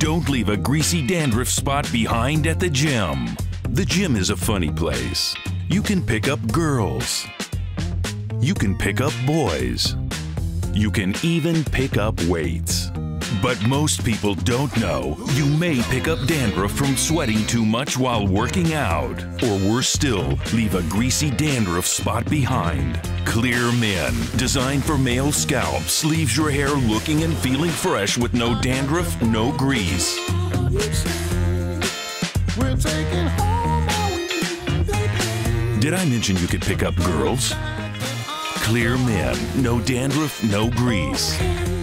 Don't leave a greasy dandruff spot behind at the gym. The gym is a funny place. You can pick up girls. You can pick up boys. You can even pick up weights. But most people don't know you may pick up dandruff from sweating too much while working out. Or worse still, leave a greasy dandruff spot behind. Clear Men, designed for male scalps, leaves your hair looking and feeling fresh with no dandruff, no grease. Did I mention you could pick up girls? Clear Men, no dandruff, no grease.